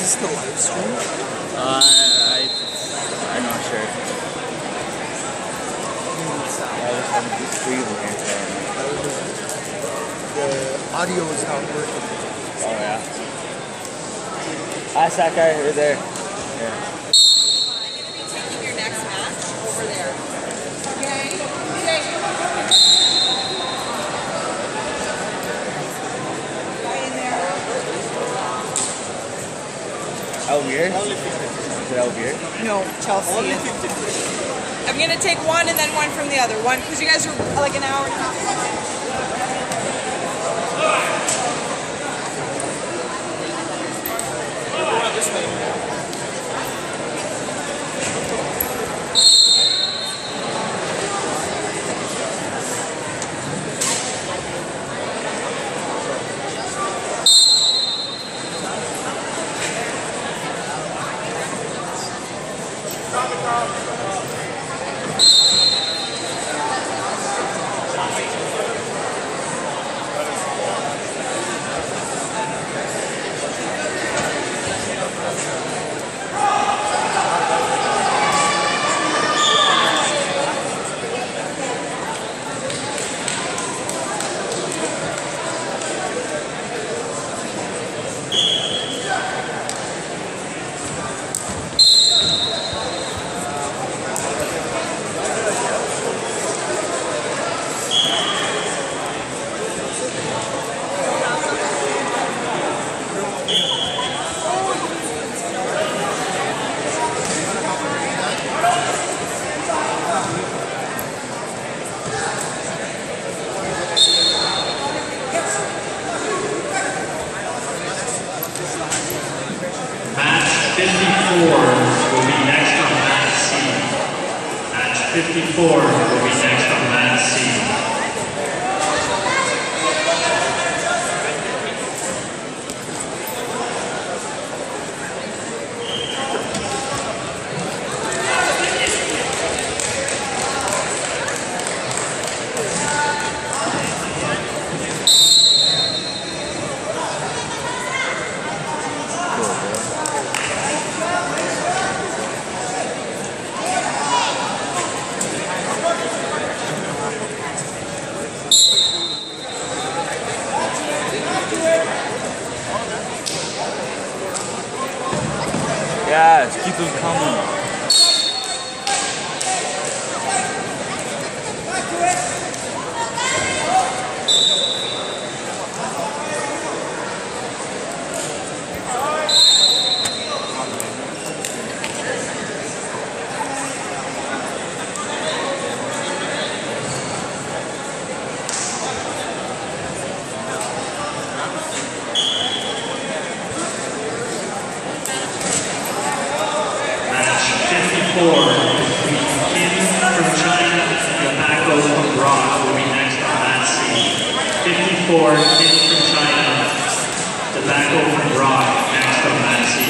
this the live stream? I'm not sure. The audio is not working. Oh yeah. That's that guy right there. Yeah. I'm going to be taking your next match over there. Okay? Right in there. Out here? Is it out here? No, Chelsea. I'm going to take one and then one from the other one because you guys are like an hour and a half behind. Match 54 will be next on mat C. Match 54 will be next on mat C. Yeah, just keep them coming. Kim from China, Tobacco from Rock will be next on mat C. 54, Kim from China, Tobacco from Rock next on mat C.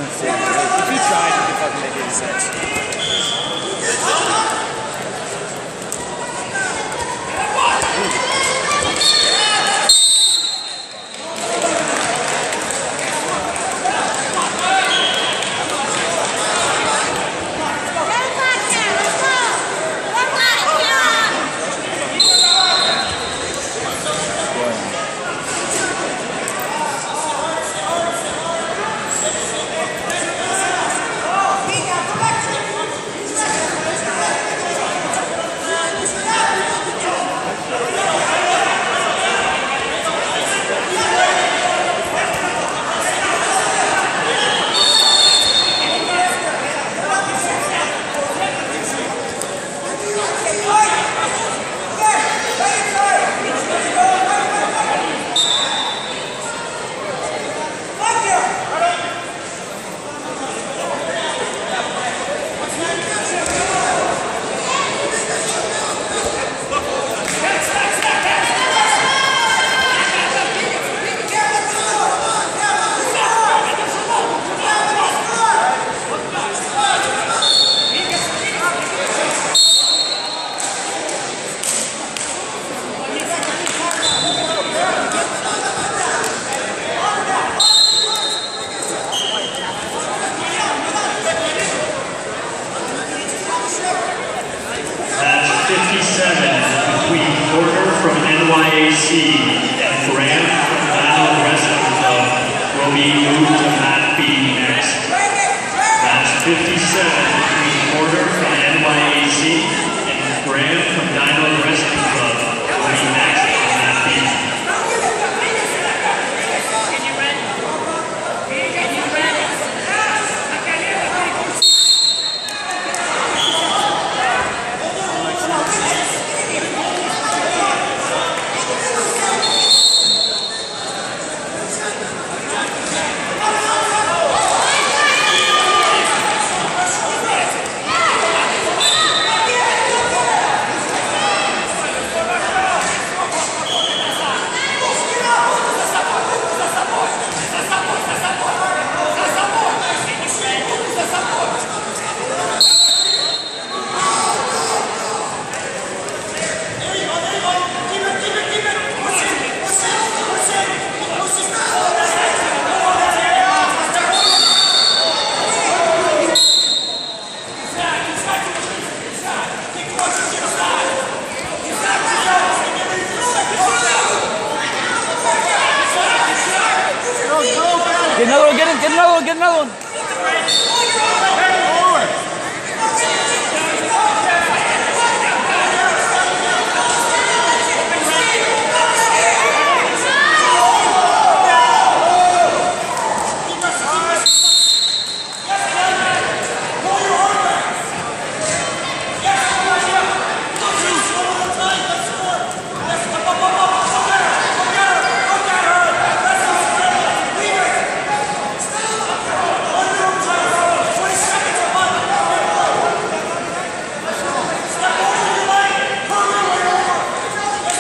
If you tried, you could fucking make 86. Match 57 between Porter from NYAC